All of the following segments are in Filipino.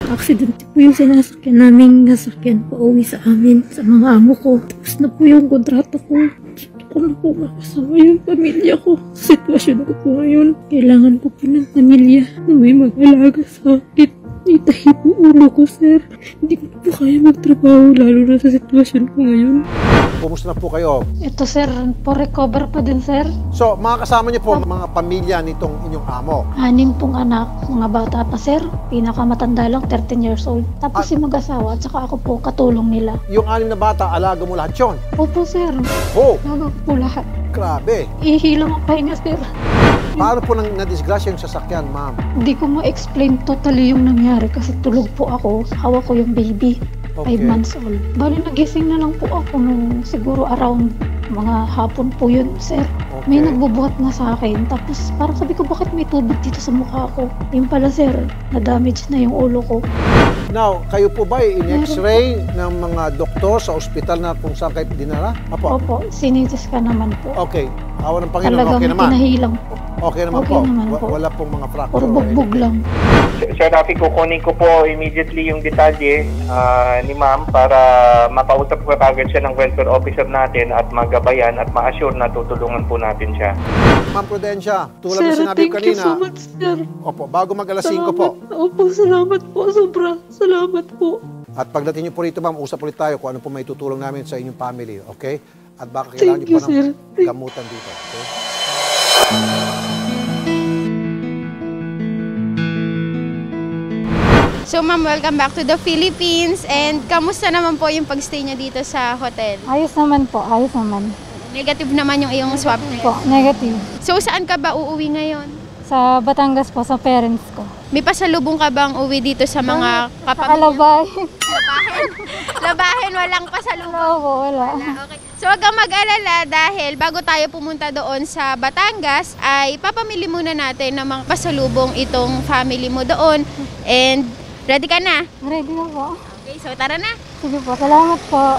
Aksidente po yung sinasakyan namin, nasakyan po uwi sa amin, sa mga amo ko. Tapos na po yung kontrato ko. Gusto ko na po makasama yung pamilya ko. Sitwasyon ko po ngayon. Kailangan ko po ng pamilya na may mag-alaga sa akin. Itahi po ulo ko, sir. Hindi ko po kaya magtrabaho, lalo na sa sitwasyon ko ngayon. Kumusta na po kayo? Ito, sir, po recover pa din, sir. So, mga kasama niyo po, mga pamilya nitong inyong amo? 6 pong anak, mga bata pa, sir. Pinakamatanda lang, 13 years old. Tapos yung mag-asawa at saka ako po, katulong nila. Yung 6 na bata, alaga mo lahat yun? Opo, sir. Oh! Alaga ko po lahat. Grabe! Ihilang ang pahinga, sir. Paano po na-disgrasya yung sasakyan, ma'am? Hindi ko ma-explain totally yung nangyari kasi tulog po ako. Hawak ko yung baby. 5 months old. Bali, nagising na lang po ako nung siguro around mga hapon po yun, sir. Okay. May nagbubuhat na sa akin. Tapos parang sabi ko, bakit may tubig dito sa mukha ko? Yung pala, sir, na-damage na yung ulo ko. Now, kayo po ba in-x-ray ng mga doktor sa ospital na kung saan kayo dinala? Apo? Opo, sinitis ka naman po. Okay. Awa ng Panginoon, Talagang okay naman? pinahilang po. Okay naman Okay po? naman po. Wala pong mga fracture? Puro bugbog lang. Sir Rafi, kukunin ko po immediately yung detalye ni ma'am para mapausap ko agad siya ng welfare officer natin at magabayan at ma-assure na tutulungan po natin siya. Ma'am Prudencia, tulad Sir, na sinabi ko kanina. thank you so much, sir. Opo, bago mag-alas 5 po. Opo, salamat po. Sobra. Salamat po. At pagdating niyo po rito, ma'am, usap ulit tayo kung ano po may tutulong namin sa inyong family, okay? At baka kailangan niyo po ng gamutan dito, okay? So ma'am, welcome back to the Philippines. And kamusta naman po yung pagstay niyo dito sa hotel? Ayos naman po, ayos naman. Negative naman yung iyong swab Po, test. negative. So saan ka ba uuwi ngayon? Sa Batangas po, sa parents ko. May pasalubong ka bang uwi dito sa mga kapamilya? Kalabay. Labahin? Labahin, walang pasalubong? Wala po, wala. Okay. So wag kang mag-alala dahil bago tayo pumunta doon sa Batangas ay papamili muna natin ng mga pasalubong itong family mo doon. And ready ka na? Ready na po. Okay, so tara na. Sige po, salamat po.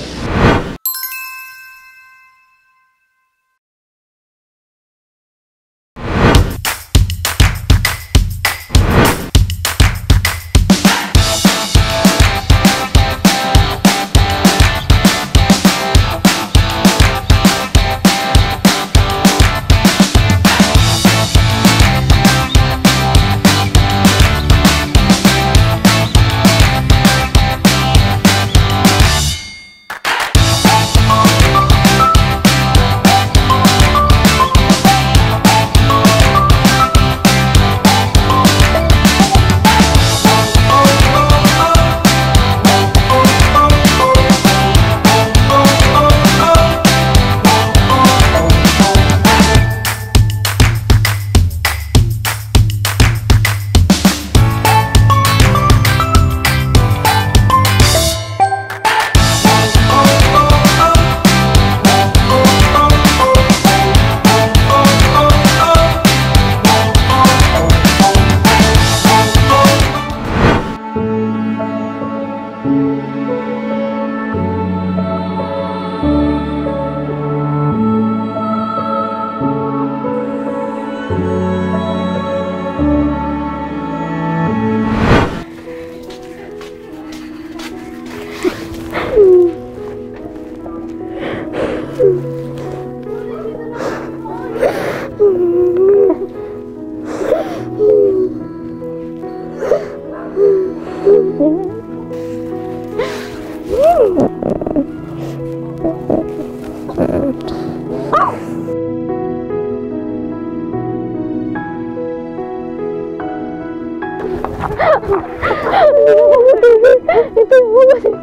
Ito buhay ko.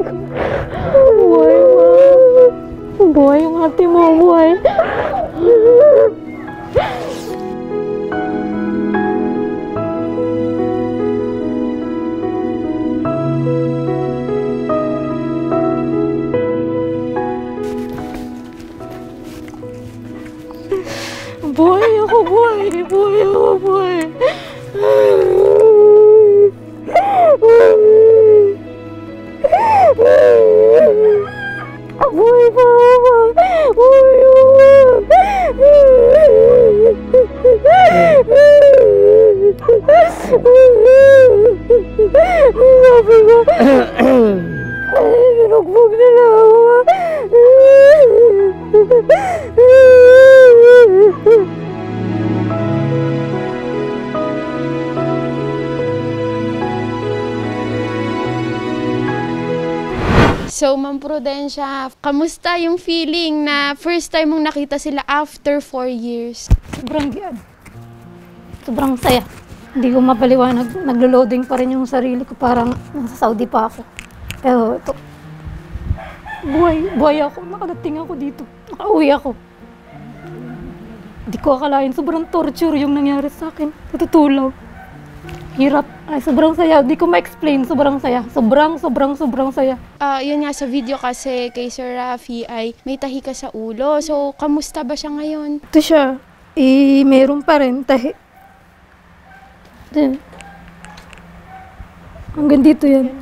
Buhay mo. Buhay yung ate mo, buhay. Buhay ako, buhay. Buhay ako, buhay. Buhay pa ako. Buhay ako. sabi ko, binugbog nila ako. So, Ma'am Prudencia, kamusta yung feeling na first time mong nakita sila after 4 years? Sobrang giyan. Sobrang saya. Hindi ko mapaliwanag. Naglo-loading pa rin yung sarili ko. Parang nasa Saudi pa ako. Pero ito, buhay ako. Nakadating ako dito. Nakauwi ako. Hindi ko akalain. Sobrang torture yung nangyari sa akin. Natutulaw. Hirap. Ay, sobrang saya. Di ko ma-explain. Sobrang saya. Sobrang saya. Yun nga, sa video kasi kay Sir Rafi ay may tahi ka sa ulo. So, kamusta ba siya ngayon? Ito siya. Meron pa rin. Tahi. Yan. Hanggang dito yan.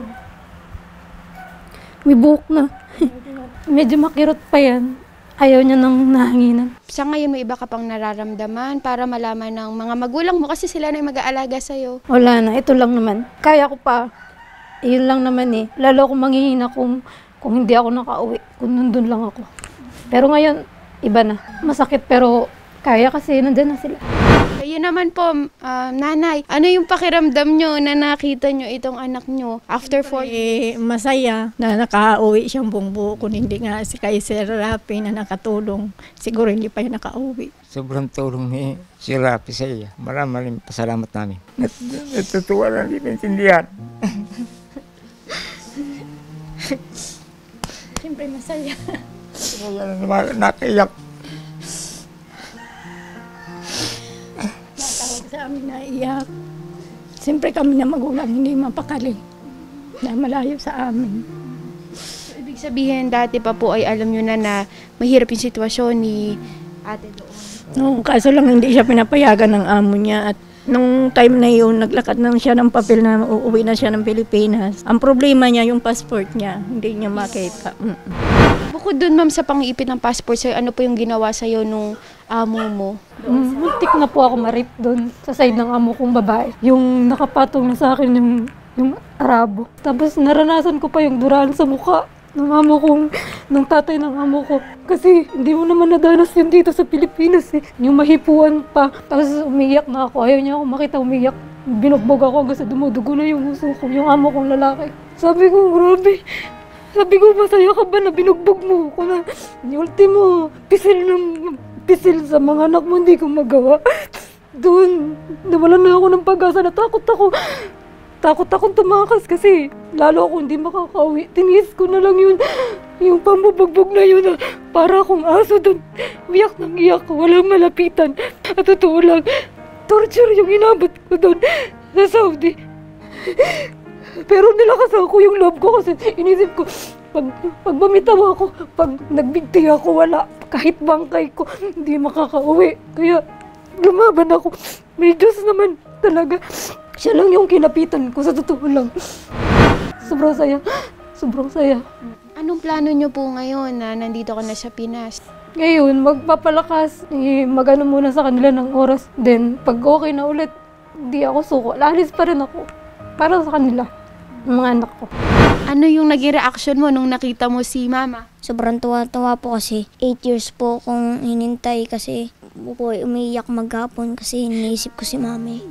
May buhok na. Medyo makirot pa yan. Ayaw niya ng nahanginan. Sa ngayon, may iba ka pang nararamdaman para malaman ng mga magulang mo kasi sila na yung mag-aalaga sa'yo. Wala na, ito lang naman. Kaya ko pa. Yun lang naman eh. Lalo akong manghihina kung hindi ako nakauwi. Kung nandun lang ako. Pero ngayon, iba na. Masakit pero kaya kasi nandun na sila. Kayo naman po, nanay, ano yung pakiramdam nyo na nakita nyo itong anak nyo after 4 years? Masaya na nakauwi siyang buong buo. Kung hindi nga si kay Sir Rafi na nakatulong, siguro hindi pa siya nakauwi. Sobrang tulong ni si Rafi sa iya. Maraming pasalamat namin. Natutuwa lang din intindihan. Siyempre masaya. Kaya naman nakaiyak. Natawag sa amin na iyak. Siyempre kami na magulang hindi mapakali na malayo sa amin. So, ibig sabihin, dati pa po ay alam nyo na mahirap yung sitwasyon ni ate doon. No, kaso lang hindi siya pinapayagan ng amo niya at nung time na yun, naglakad na siya ng papel na uuwi na siya ng Pilipinas. Ang problema niya, yung passport niya, hindi niya makita. Bukod dun, ma'am, sa pang-iipit ng passport sa'yo, ano po yung ginawa sa'yo nung amo mo? Muntik na po ako marip doon sa side ng amo kong babae. Yung nakapatong na sa akin yung Arabo. Tapos naranasan ko pa yung duran sa mukha ng amo kong, ng tatay ng amo ko. Kasi hindi mo naman nadanas yun dito sa Pilipinas eh. Yung mahipuan pa. Tapos umiyak na ako. Ayaw niya ako makita umiyak. Binugbog ako hanggang sa dumudugo na yung uso ko. Yung amo kong lalaki. Sabi ko, grabe. Sabi ko, masaya ka ba na binugbog mo ako na yung ultimo, pisil sa mga anak mo, hindi ko magawa. Doon, nawalan na ako ng pag-asa. Natakot ako. Takot akong tumakas kasi lalo ako hindi makakauwi. Tinis ko na lang yun, yung pambubugbog na yun na para akong aso doon. Iyak nang iyak ko, walang malapitan. At totoo lang, torture yung inabot ko doon sa Saudi. Pero nilakas ako yung loob ko kasi inisip ko, pag bumitaw ako, pag nagbigti ako, wala. Kahit bangkay ko, hindi makakauwi. Kaya lumaban ako. May Diyos naman talaga. Siya lang yung kinapitan ko, sa totoo lang. Sobrang saya. Sobrang saya. Anong plano nyo po ngayon na nandito ka na sa Pinas? Ngayon, magpapalakas. Magano muna sa kanila ng oras. Then, pag okay na ulit, hindi ako suko. Lalis pa rin ako. Para sa kanila, ng mga anak ko. Ano yung naging reaction mo nung nakita mo si mama? Sobrang tuwa-tuwa po kasi 8 years po kung hinintay kasi po umiiyak maghapon kasi iniisip ko si mami.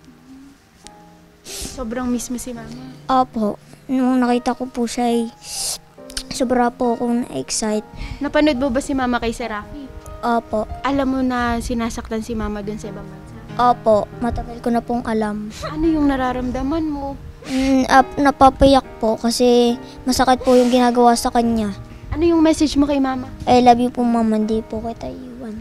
Sobrang miss mo si mama? Opo, nung nakita ko po siya ay sobra po akong na-excite. Napanood mo ba si mama kay Sir Rafi? Opo, Alam mo na sinasaktan si mama dun sa ibang bansa? opo, matagal ko na pong alam. Ano yung nararamdaman mo? Napapayak po kasi masakit po yung ginagawa sa kanya. Ano yung message mo kay mama? I love you po mama, hindi po kita iwan.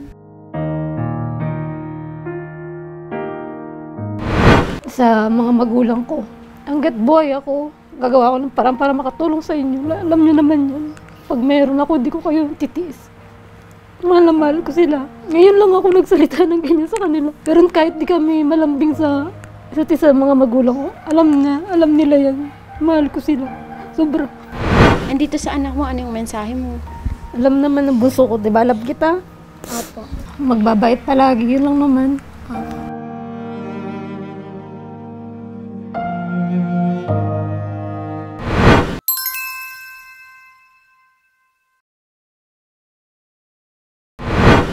Sa mga magulang ko, hanggat buhay ako, gagawa ko ng parang para makatulong sa inyo. Alam niyo naman yun. Pag meron ako, di ko kayo titiis. Mahal na mahal ko sila. Ngayon lang ako nagsalita ng ganyan sa kanila. Pero kahit di kami malambing sa isa't isa mga magulang ko, alam nila yan. Mahal ko sila. Sobra. Andito sa anak mo, ano yung mensahe mo? Alam naman ng bunso ko, di ba? Love kita. Opo. Magbabait palagi, yun lang naman. Opo.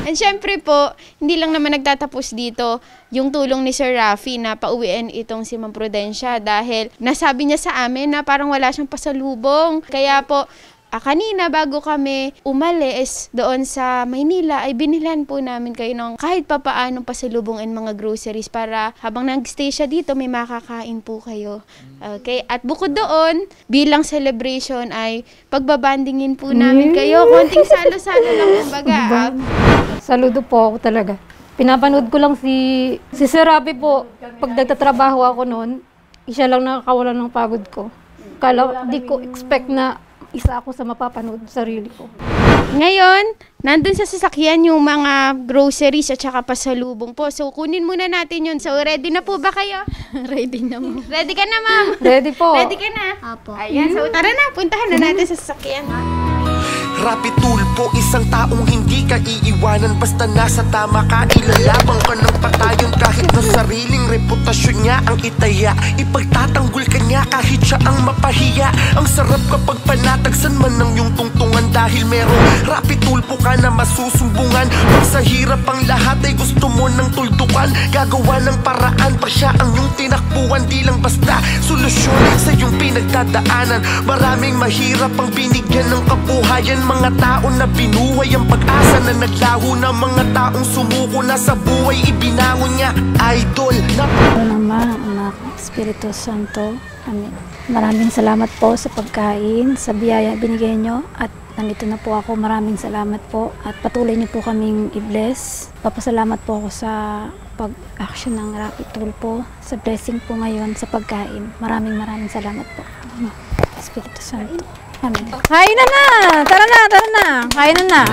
And syempre po, hindi lang naman nagtatapos dito yung tulong ni Sir Rafi na pauwiin itong si Ma'am Prudencia dahil nasabi niya sa amin na parang wala siyang pasalubong. Kaya po, kanina bago kami umalis doon sa Maynila ay binilan po namin kayo ng kahit papaanong pasalubong and mga groceries para habang nag-stay siya dito may makakain po kayo. Okay? At bukod doon, bilang celebration ay pagbabandingin po namin kayo. Konting salo-salo lang kumbaga. Saludo po ako talaga. Pinapanood ko lang si Sir Rafi po. Pag nagtatrabaho ako noon, siya lang nakakawalan ng pagod ko. Kala, di ko expect na isa ako sa mapapanood sarili ko. Ngayon, nandun sa sasakyan yung mga groceries at saka pasalubong po. So, kunin muna natin yun. So, ready na po ba kayo? Ready na mo. Ready ka na, ma'am? Ready po. Ready ka na? Apo. Ayan, so tara na, puntahan na natin sa sasakyan. Rapi Tulfo, isang taong hindi ka iiwanan basta nasa tama ka. Ilalabang ka ng patayon kahit na sariling reputasyon niya ang itaya. Ipagtatanggol ka niya kahit siya ang mapahiya. Ang sarap kapag panatagsan man ng iyong tungtungan dahil merong Rapi Tulfo ka na masusumbungan. Pag sa hirap ang lahat ay gusto mo ng tuldukan, gagawa ng paraan pa siya ang iyong tinakbuhan. Di lang basta solusyon sa iyong pinagdadaanan. Maraming mahirap ang binigyan ng kabuhayan. Mga tao na binuhay ang pag-asa na naglaho na mga taong sumuko na sa buhay ibinangon niya. Idol na Ama, Anak, Espiritu Santo. Amen. Maraming salamat po sa pagkain, sa biyaya binigay nyo at nandito na po ako. Maraming salamat po at patuloy nyo po kaming i-bless. Papasalamat po ako sa pag-action ng Rapi Tulfo, sa blessing po ngayon sa pagkain. Maraming salamat po. Espiritu Santo. Amen. Kain na na! Tara na! Kain na na!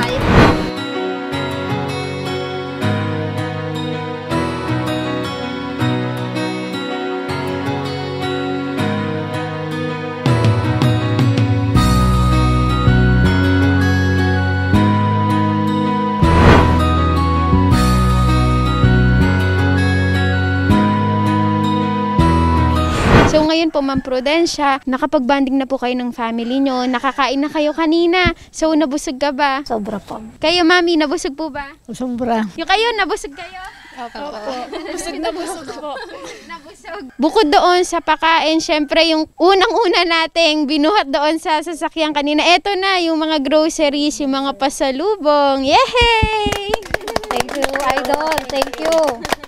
So ngayon po, Ma'am Prudencia, nakapag-banding na po kayo ng family nyo, nakakain na kayo kanina. So nabusog ka ba? Sobra po. Kayo, Mami, nabusog po ba? Sobra. Yung kayo, nabusog kayo? Opo. Busog na busog po. Nabusog. Bukod doon sa pakain, syempre yung unang-una nating binuhat doon sa sasakyan kanina, eto na yung mga groceries, yung mga pasalubong. Yehey! Thank you, Idol. Thank you.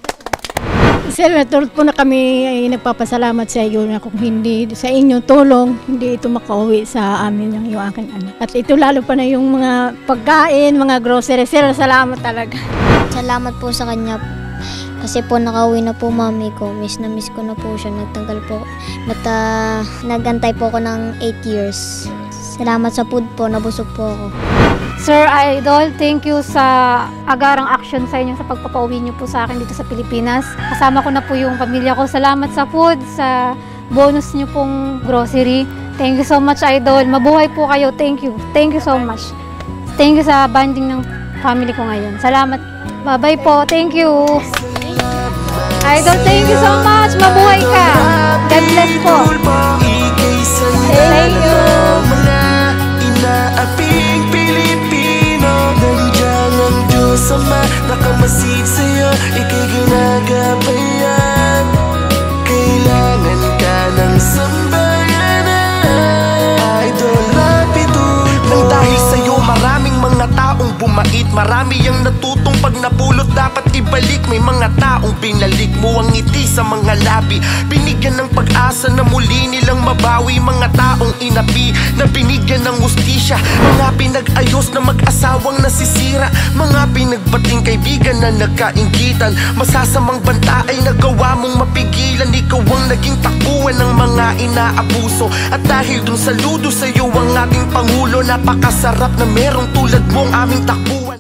Senator po na kami ay nagpapasalamat sa iyo na kung hindi sa inyong tulong, hindi ito makauwi sa amin yung aking anak. At ito lalo pa na yung mga pagkain, mga groceries. Sir, salamat talaga. Salamat po sa kanya. Kasi po nakauwi na po mami ko. Miss na miss ko na po siya. Nagtanggal po. Nagantay po ako ng 8 years. Salamat sa food po. Nabusog po ako. Sir Idol, thank you sa agarang action sa inyo sa pagpapauwi niyo po sa akin dito sa Pilipinas. Kasama ko na po yung pamilya ko. Salamat sa food, sa bonus niyo pong grocery. Thank you so much, Idol. Mabuhay po kayo. Thank you. Thank you so much. Thank you sa banding ng family ko ngayon. Salamat. Bye-bye po. Thank you. Idol, thank you so much. Mabuhay ka. God bless po. Thank you. Mga inaaping Pilipino, nandiyan ang Diyos Ama, nakamasid sa'yo, ika'y ginagabayan. Kailangan ka ng sambayanan. Idol Rapi Tulfo. Nang dahil sa'yo maraming mga taong bumait, marami ang natutong pag napulot dapat ibalik. May mga taong binalik mo ang ngiti sa mga labi, binigyan ng pag-asa na muli nilang mabawi. Mga taong inapi na binigyan ng hustisya, mga pinag-ayos na mag-asawang nasisira, mga pinagbating kaibigan na nagkainggitan. Masasamang banta ay nagawa mong mapigilan. Ikaw ang naging takbuhan ng mga inaabuso, at dahil dun saludo sa'yo ang ating Pangulo. Napakasarap na merong tulad mong aming takbuhan.